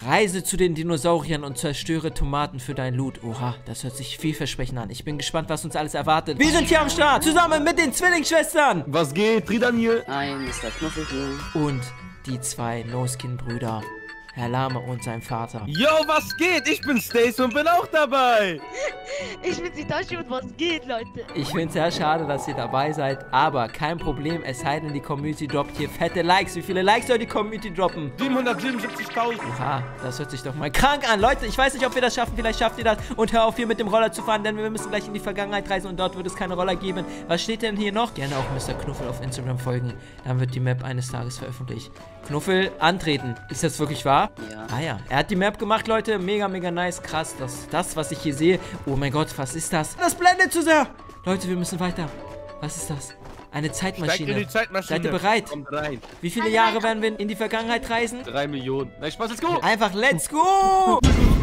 Reise zu den Dinosauriern und zerstöre Tomaten für dein Loot. Oha, das hört sich vielversprechend an. Ich bin gespannt, was uns alles erwartet. Wir sind hier am Start, zusammen mit den Zwillingsschwestern. Was geht? Tridan hier. Ein Mr. Knuffel hier. Und die zwei No-Skin-Brüder. Herr Lame und sein Vater. Yo, was geht? Ich bin Stace und bin auch dabei. Ich bin Hitachi und was geht, Leute? Ich finde es sehr schade, dass ihr dabei seid, aber kein Problem, es sei denn, die Community droppt hier fette Likes. Wie viele Likes soll die Community droppen? 777.000. Oha, das hört sich doch mal krank an. Leute, ich weiß nicht, ob wir das schaffen. Vielleicht schafft ihr das. Und hör auf, hier mit dem Roller zu fahren, denn wir müssen gleich in die Vergangenheit reisen und dort wird es keine Roller geben. Was steht denn hier noch? Gerne auch Mr. Knuffel auf Instagram folgen. Dann wird die Map eines Tages veröffentlicht. Knuffel, antreten. Ist das wirklich wahr? Ja. Ah ja, er hat die Map gemacht, Leute. Mega, mega nice. Krass, das, was ich hier sehe. Oh mein Gott, was ist das? Das blendet zu sehr. Leute, wir müssen weiter. Was ist das? Eine Zeitmaschine. Steigt in die Zeitmaschine. Seid ihr bereit? Kommt rein. Wie viele Jahre werden wir in die Vergangenheit reisen? 3 Millionen. Nein, Spaß, let's go. Einfach let's go!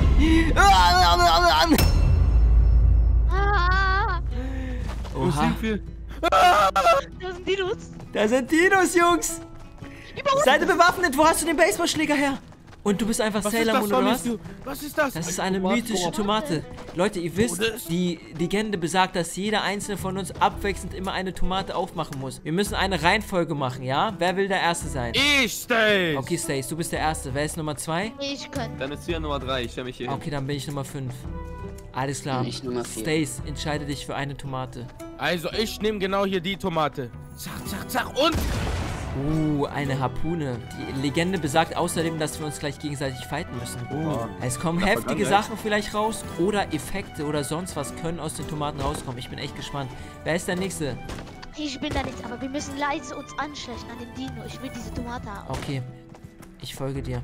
Ah, Wo sind wir? da sind Dinos. Da sind Dinos, Jungs! Über uns. Seid ihr bewaffnet? Wo hast du den Baseballschläger her? Und du bist einfach Sailor Moon, oder was? Was ist das? Das ist eine mythische Tomate. Leute, ihr wisst, die Legende besagt, dass jeder einzelne von uns abwechselnd immer eine Tomate aufmachen muss. Wir müssen eine Reihenfolge machen, ja? Wer will der Erste sein? Ich, Stace. Okay, Stace, du bist der Erste. Wer ist Nummer 2? Ich könnte. Dann ist hier Nummer 3. Ich stelle mich hier hin. Okay, dann bin ich Nummer 5. Alles klar. Bin ich Nummer 4. Stace, entscheide dich für eine Tomate. Also, ich nehme genau hier die Tomate. Zack, zack, zack und... Eine Harpune. Die Legende besagt außerdem, dass wir uns gleich gegenseitig fighten müssen. Es kommen heftige Sachen vielleicht raus oder Effekte oder sonst was können aus den Tomaten rauskommen. Ich bin echt gespannt. Wer ist der Nächste? Ich bin da nicht, aber wir müssen leise uns anschleichen an den Dino. Ich will diese Tomate haben. Okay, ich folge dir.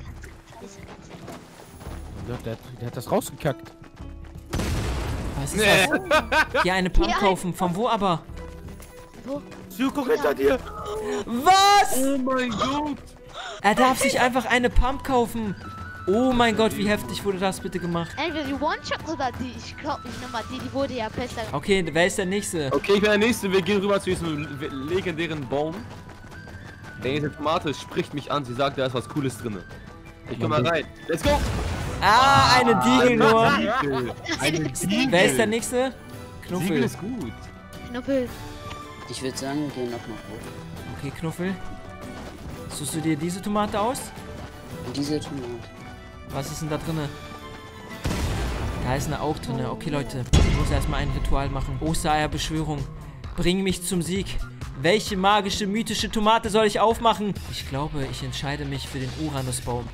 Der hat das rausgekackt. Was ist das? Hier eine Pump kaufen. Von wo aber? Wo? Stu, guck hinter dir. Was? Oh mein Gott. Er darf sich einfach eine Pump kaufen. Oh mein Gott, wie heftig wurde das bitte gemacht? Entweder die One-Shot oder die. Ich glaube nicht nochmal die wurde ja besser. Okay, wer ist der Nächste? Okay, ich bin der Nächste. Wir gehen rüber zu diesem legendären Baum. Diese Tomate spricht mich an. Sie sagt, da ist was Cooles drin. Ich komm mal rein. Let's go. Eine Diegel nur. Eine Diegel. Wer ist der Nächste? Diegel Knuffel. ist gut. Knuffel. Ich würde sagen, wir gehen nochmal hoch. Okay, Knuffel. Suchst du dir diese Tomate aus? Und diese Tomate. Was ist denn da drinne? Da ist eine auch drinne. Okay, Leute. Ich muss erstmal ein Ritual machen. Ostereierbeschwörung. Bring mich zum Sieg. Welche magische, mythische Tomate soll ich aufmachen? Ich glaube, ich entscheide mich für den Uranusbaum.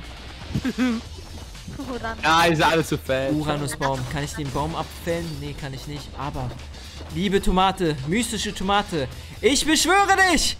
Ja, ist alles so fett. Uranusbaum. Kann ich den Baum abfällen? Nee, kann ich nicht. Aber, liebe Tomate, mystische Tomate, ich beschwöre dich!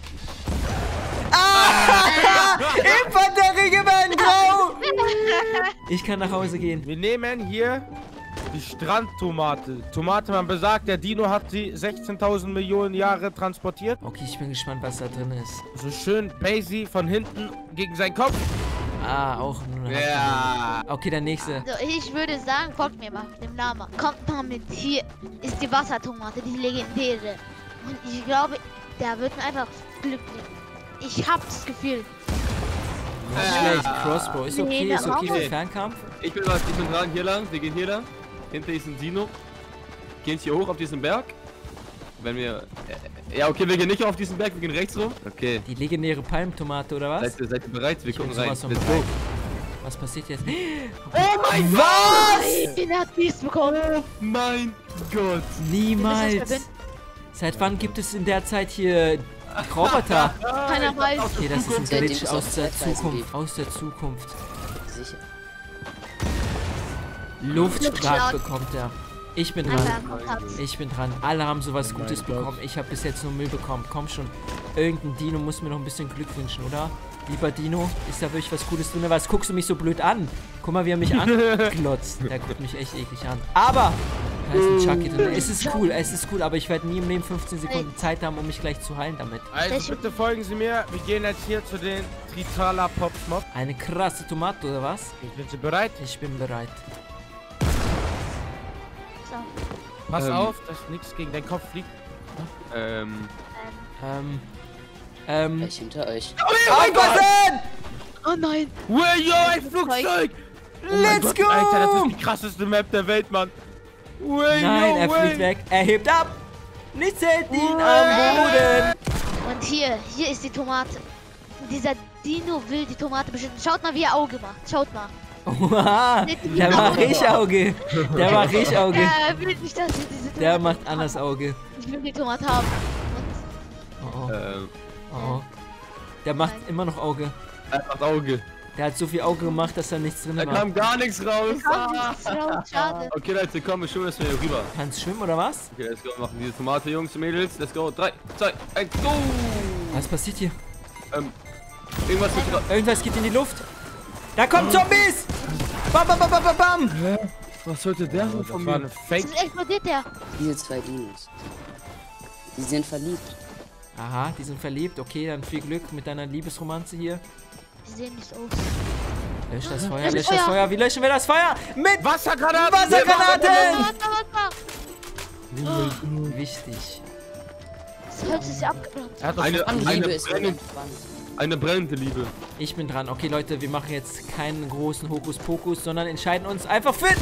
Infanterieregiment Grau! Ich kann nach Hause gehen. Wir nehmen hier die Strandtomate. Tomate, man besagt, der Dino hat sie 16.000 Millionen Jahre transportiert. Okay, ich bin gespannt, was da drin ist. So schön Basie von hinten gegen seinen Kopf. Auch nur eine Ja. Okay, der nächste. Also ich würde sagen, folgt mir mal mit dem Namen. Kommt mal mit. Hier ist die Wassertomate, die legendäre. Und ich glaube, der wird mir einfach Glück bringen. Ich hab das Gefühl. Nicht schlecht. Crossbow. Ist okay, Nee, ist okay der für Fernkampf. Ich bin dran, hier lang. Wir gehen hier lang. Hinter ist ein Dino. Gehen hier hoch auf diesen Berg. Wenn wir... ja, okay, wir gehen nicht auf diesen Berg, wir gehen rechts rum. Okay. Die legendäre Palmtomate, oder was? Seid ihr bereit? Wir Ich bin gucken rein. sowas von Let's bereit. go. Was passiert jetzt? Oh mein Gott! Was? Den hat dies bekommen. Oh mein Gott! Niemals. Seit wann gibt es in der Zeit hier Roboter? Keiner weiß. Okay, das ist ein Der Glitch Ding aus ist der auf Zeitreisen Zukunft. Aus der Zukunft. Sicher. Luftschlag bekommt er. Ich bin dran. Einfach Ich bin dran. Alle haben sowas Gutes bekommen. Ich habe bis jetzt nur Müll bekommen. Komm schon. Irgendein Dino muss mir noch ein bisschen Glück wünschen, oder? Lieber Dino, ist da wirklich was Cooles drin? Was guckst du mich so blöd an? Guck mal, wie er mich anglotzt. Der guckt mich echt eklig an. Aber da ist ein Chucky drin. Es ist cool, aber ich werde nie im Leben 15 Sekunden Zeit haben, um mich gleich zu heilen damit. Also bitte folgen Sie mir. Wir gehen jetzt hier zu den Tritala Pops Mob. Eine krasse Tomate, oder was? Sind Sie bereit? Ich bin bereit. Pass auf, dass nichts gegen deinen Kopf fliegt. Gleich hinter euch. Aufpassen! Oh nein. Wow, yo, ein Flugzeug! Oh mein Let's Gott, go! Alter, das ist die krasseste Map der Welt, Mann. Wow, Nein, yo, er fliegt weg. Er hebt ab. Nichts hält ihn am Boden. Und hier ist die Tomate. Dieser Dino will die Tomate beschützen. Schaut mal, wie er Auge macht. Schaut mal. Oha, der macht Riechauge. Der macht Riechauge. Er will nicht, dass wir diese Tomate Der macht anders Auge. Ich will die Tomate haben. Oh, Ähm, oh. Der macht immer noch Auge. er macht Auge. Der hat so viel Auge gemacht, dass da nichts drin Da war. kam gar nichts raus. Und kommt nichts raus. Schade. Okay, Leute, komm, wir schwimmen jetzt hier rüber. Kannst schwimmen oder was? Okay, let's go, wir machen diese Tomate, Jungs und Mädels. Let's go. 3, 2, 1, go! Was passiert hier? Irgendwas mit... Irgendwas geht in die Luft. Da kommen Zombies! Bam, bam, bam, bam, bam, bam! Was sollte der so von mir? Jetzt explodiert der. Diese 2 Dinos. Die sind verliebt. Aha, die sind verliebt. Okay, dann viel Glück mit deiner Liebesromanze hier. Die sehen nicht aus. Lösch das Feuer, lösch das Feuer. Wie löschen wir das Feuer? Mit Wassergranaten! Wassergranaten! Warte. Wichtig. Das Holz ist ja abgebrannt. Er hat doch Liebe ist brennende, spannend. eine brennende Liebe. Ich bin dran. Okay, Leute, wir machen jetzt keinen großen Hokuspokus, sondern entscheiden uns einfach für...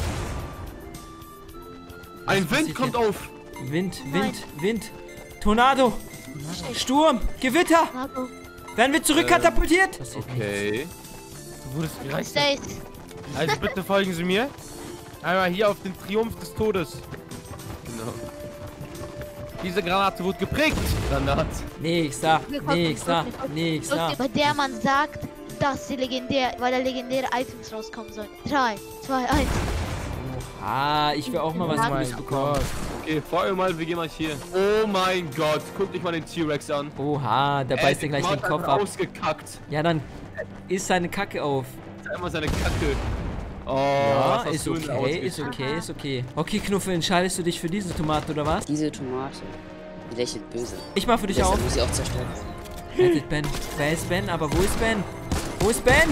Ein passiert Wind kommt hier? auf. Wind. Tornado. Sturm. Gewitter. Marco. Werden wir zurückkatapultiert? Okay. Du wurdest gereicht. Stays. Also bitte folgen Sie mir. Einmal hier auf den Triumph des Todes. Genau. Diese Granate wurde geprägt. Granat. Nächster. Okay, bei der man sagt, dass die weil da legendäre Items rauskommen sollen. 3, 2, 1. Ah, ich will auch mal was Oh Gutes mein bekommen. Gott. Okay, vorher mal, wir gehen mal hier. Oh mein Gott, guck dich mal den T-Rex an. Oha, der beißt dir gleich den Kopf ab. Ausgekackt. Ja, dann isst seine Kacke auf. Einmal seine Kacke. Oh, Ja, was hast ist du denn okay, ist okay, ist okay. Okay, Knuffel, entscheidest du dich für diese Tomate oder was? Diese Tomate. Die lächelt böse. Ich mach für dich auf. Deshalb muss sie auch zerstört werden. Rettet Ben. Wer ist Ben? Aber wo ist Ben? Wo ist Ben?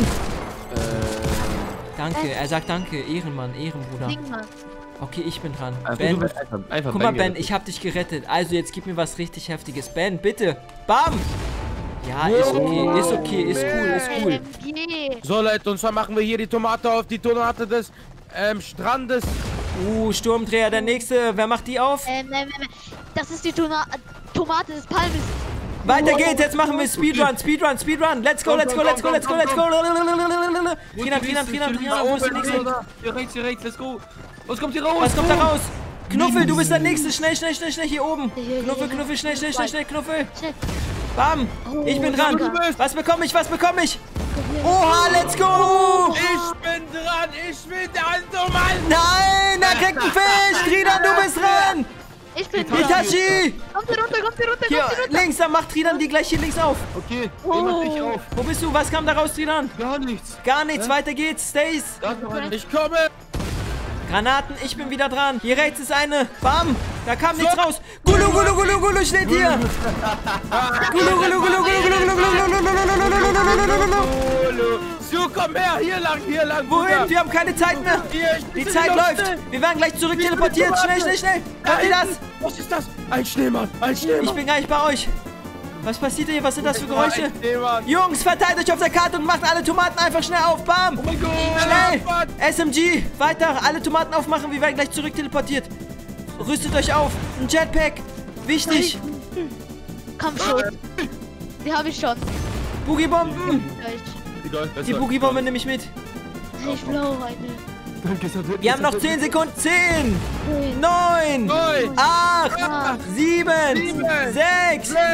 Danke, er sagt danke. Ehrenmann, Ehrenbruder. Ding mal. Okay, ich bin dran. Du Ben, bist einfach guck mal, Ben, gerettet. ich hab dich gerettet. Also, jetzt gib mir was richtig Heftiges. Ben, bitte. Bam! Ja, ist okay, ist cool. LMG. So Leute, und zwar machen wir hier die Tomate auf die Tomate des Strandes. Sturmdreher, der nächste. Wer macht die auf? Das ist die Tomate des Palmes. Weiter geht's, jetzt machen wir Speedrun. Let's go. Trinan, wo ist der nächste? Hier rechts, let's go. Was kommt hier raus? Was kommt da raus? Knuffel, du bist der nächste. Schnell, hier oben. Knuffel, schnell, Knuffel. Schnell. Bam! Ich bin dran! Danke. Was bekomme ich? Oha, let's go! Ich bin dran, ich will der Mann. Nein, da kriegt ein Fisch! Trinan, du bist dran! Ich bin dran. Hitachi! Kommt hier runter. Hier, links, dann macht Trinan die gleich hier links auf. Okay, ich mach dich auf. Wo bist du? Was kam da raus, Trinan? Gar nichts. Gar nichts, weiter geht's. Stays. Da ist noch eine. Ich komme. Granaten, ich bin wieder dran. Hier rechts ist eine. Bam! Da kam nichts raus. Gulu steht hier. Gulu. So, komm her, hier lang. Wohin? Wir haben keine Zeit mehr. Hier, Die Zeit läuft. Wir werden gleich zurück teleportiert. Schnell. Hört ihr das? Was ist das? Ein Schneemann. Ich bin gar nicht bei euch. Was passiert hier? Was sind das für Geräusche? Ein Schneemann. Jungs, verteilt euch auf der Karte und macht alle Tomaten einfach schnell auf. Bam! Oh mein Gott. Schnell! Mann. SMG! Weiter! Alle Tomaten aufmachen. Wir werden gleich zurück teleportiert. Rüstet euch auf. Ein Jetpack. Wichtig. Komm schon. Die habe ich schon. Boogiebomben. Egal, Die Boogiebombe nehme ich mit. Ich brauche eine. Danke, Wir haben noch 10 Sekunden. 10, 9, 9, 8, 7, 6, 5,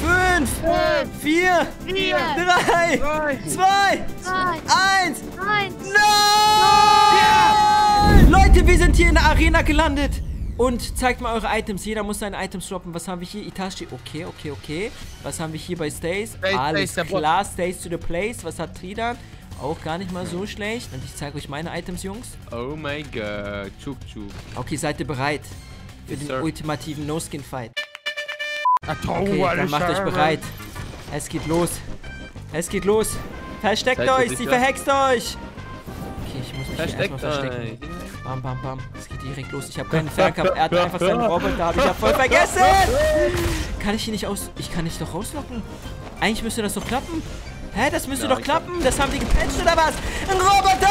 4, 3, 2, 1. 1. Nein! Leute, wir sind hier in der Arena gelandet. Und zeigt mal eure Items. Jeder muss seine Items droppen. Was haben wir hier? Itachi. Okay. Was haben wir hier bei Stays? Alles klar. Stays to the place. Was hat Tridan? Auch gar nicht mal so schlecht. Und ich zeige euch meine Items, Jungs. Oh mein Gott. Chuk. Okay, seid ihr bereit für Yes, den sir. ultimativen No-Skin-Fight? Okay, dann macht euch bereit. Es geht los. Versteckt Seid ihr euch. Sie sicher? verhext euch. Okay, ich muss mich hier Versteckt erstmal verstecken. euch. Bam. Es geht direkt los. Ich habe keinen Fernkampf. Er hat einfach seinen Roboter. Habe ich ja voll vergessen. Kann ich hier nicht aus... Ich kann nicht doch rauslocken. Eigentlich müsste das doch klappen. Hä, das müsste Ja, doch klappen. Das haben die gepatcht oder was? Ein Roboter!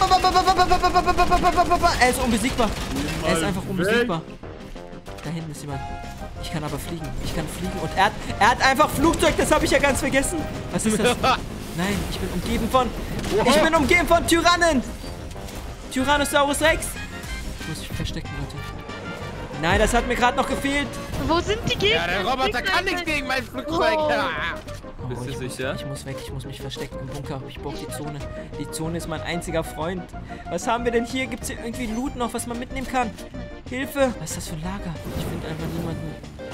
Er ist unbesiegbar. Er ist einfach unbesiegbar. Da hinten ist jemand. Ich kann aber fliegen. Ich kann fliegen. Und er hat einfach Flugzeug. Das habe ich ja ganz vergessen. Was ist das? Nein, ich bin umgeben von... Ich bin umgeben von Tyrannen. Tyrannosaurus Rex. Ich muss mich verstecken, Leute. Nein, das hat mir gerade noch gefehlt. Wo sind die Gegner? Ja, der Roboter kann nichts gegen mein Flugzeug. Oh. Ja. Bist du sicher? Ich muss weg, ich muss mich verstecken im Bunker. Ich brauche die Zone. Die Zone ist mein einziger Freund. Was haben wir denn hier? Gibt es hier irgendwie Loot noch, was man mitnehmen kann? Hilfe! Was ist das für ein Lager? Ich finde einfach niemanden.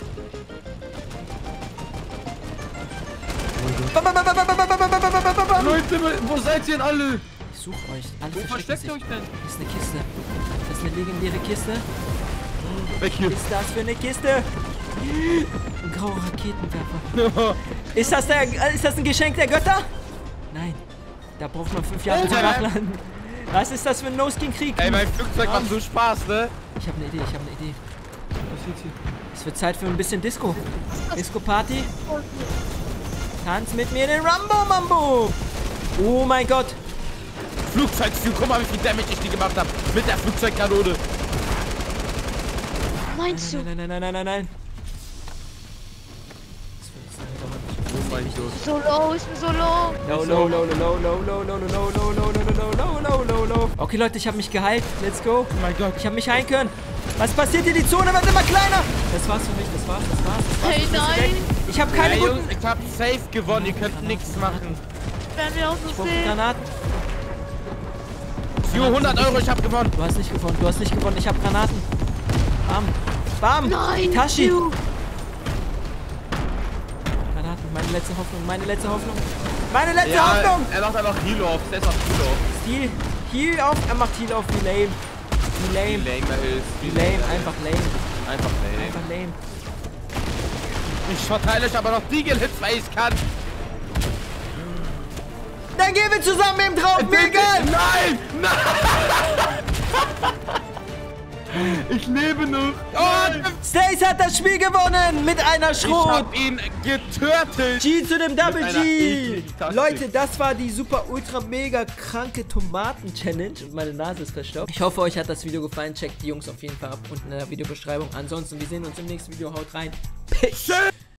Leute, wo seid ihr denn alle? Ich suche euch. Alle Wo versteckt ihr sich. euch denn? Das ist eine Kiste. Das ist eine legendäre Kiste. Weg hier. Was ist das für eine Kiste? Ein grauer Raketenwerfer. Ist das ein Geschenk der Götter? Nein. Da braucht man 5 Jahre zum Nachladen. Was ist das für ein No-Skin-Krieg? Ey, mein Flugzeug macht so Spaß, ne? Ich habe eine Idee, Was ist hier? Es wird Zeit für ein bisschen Disco. Disco-Party. Tanz mit mir den Rambo-Mambo. Oh mein Gott. Flugzeugview, guck mal, wie viel Damage ich die gemacht habe. Mit der Flugzeugkanone. Meinst du? Nein. Oh mein Gott. So low, ist mir so low. Low. Okay, Leute, ich habe mich geheilt. Let's go. Oh mein Gott. Ich habe mich heilen können. Was passiert hier? Die Zone wird immer kleiner. Das war's für mich. Das war's. Hey, Ich muss nein. weg. Ich habe keine Hey, guten... Jungs, ich hab safe gewonnen. Ihr könnt nichts machen. Werden wir auch Ich so brauche sehen. Granaten. Für 100 €, ich hab gewonnen. Du hast nicht gewonnen. Ich habe Granaten. Bam. Nein. Tashi. du. Granaten. Meine letzte Hoffnung. Meine letzte Ja, Hoffnung. er macht einfach Heal auf. Der ist auf Heal auf. Stil. Heal auf. Er macht Heal auf. Wie lame. Wie lame er ist. Wie lame. Einfach lame. Einfach lame. Einfach lame. Ich verteile euch aber noch die Gills, weil ich kann. Dann gehen wir zusammen eben drauf. Mir egal. Nein! Ich lebe noch! Und Stace hat das Spiel gewonnen mit einer ich Schrot. hab ihn getötet. G zu dem Double Mit G. einer ekligen Taktik. Leute, das war die super ultra mega kranke Tomaten-Challenge und meine Nase ist verstaubt. Ich hoffe, euch hat das Video gefallen. Checkt die Jungs auf jeden Fall ab unten in der Videobeschreibung. Ansonsten, wir sehen uns im nächsten Video. Haut rein. Peace.